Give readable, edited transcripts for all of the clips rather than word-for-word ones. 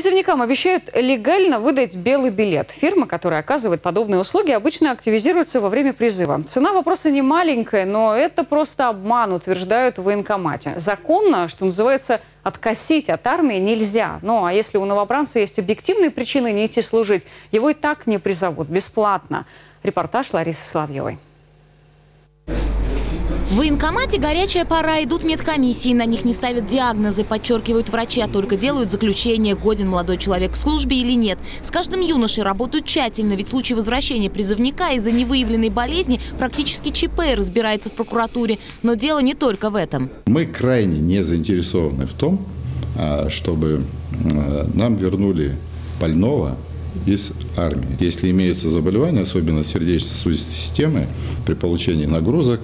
Призывникам обещают легально выдать белый билет. Фирма, которая оказывает подобные услуги, обычно активизируется во время призыва. Цена вопроса не маленькая, но это просто обман, утверждают в военкомате. Законно, что называется, откосить от армии нельзя. Ну а если у новобранца есть объективные причины не идти служить, его и так не призовут бесплатно. Репортаж Ларисы Соловьевой. В военкомате горячая пора, идут медкомиссии, на них не ставят диагнозы, подчеркивают врачи, а только делают заключение, годен молодой человек к службе или нет. С каждым юношей работают тщательно, ведь в случае возвращения призывника из-за невыявленной болезни практически ЧП разбирается в прокуратуре. Но дело не только в этом. Мы крайне не заинтересованы в том, чтобы нам вернули больного из армии. Если имеются заболевания, особенно сердечно-сосудистой системы, при получении нагрузок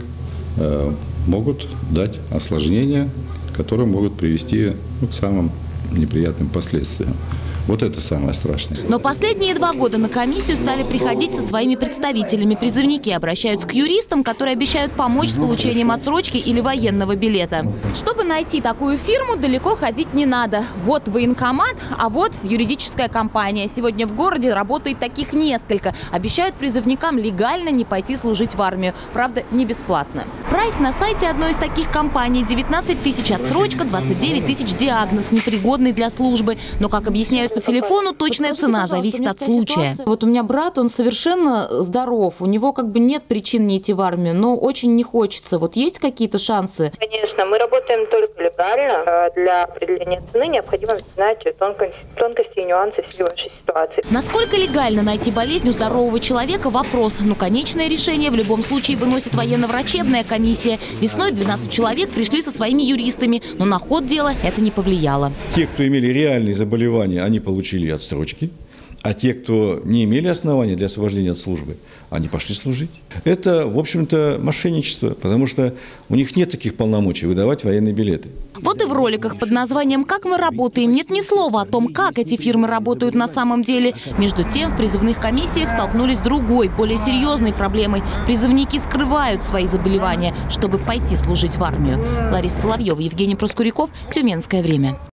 могут дать осложнения, которые могут привести к самым неприятным последствиям. Вот это самое страшное. Но последние 2 года на комиссию стали приходить со своими представителями. Призывники обращаются к юристам, которые обещают помочь с получением отсрочки или военного билета. Чтобы найти такую фирму, далеко ходить не надо. Вот военкомат, а вот юридическая компания. Сегодня в городе работает таких несколько. Обещают призывникам легально не пойти служить в армию. Правда, не бесплатно. Прайс на сайте одной из таких компаний – 19 тысяч отсрочка, 29 тысяч диагноз, непригодный для службы. Но, как объясняют по телефону, точная цена зависит от случая. Вот у меня брат, он совершенно здоров, у него как бы нет причин не идти в армию, но очень не хочется. Вот есть какие-то шансы? Конечно, мы работаем только легально. Для определения цены необходимо знать тонкости и нюансы всей вашей ситуации. Насколько легально найти болезнь у здорового человека – вопрос. Но конечное решение в любом случае выносит военно-врачебная комиссия. Весной 12 человек пришли со своими юристами, но на ход дела это не повлияло. Те, кто имели реальные заболевания, они получили отсрочки, а те, кто не имели оснований для освобождения от службы, они пошли служить. Это, в общем-то, мошенничество, потому что у них нет таких полномочий выдавать военные билеты. Вот и в роликах под названием «Как мы работаем» нет ни слова о том, как эти фирмы работают на самом деле. Между тем, в призывных комиссиях столкнулись с другой, более серьезной проблемой. Призывники скрывают свои заболевания, чтобы пойти служить в армию. Лариса Соловьева, Евгений Проскуряков, Тюменское время.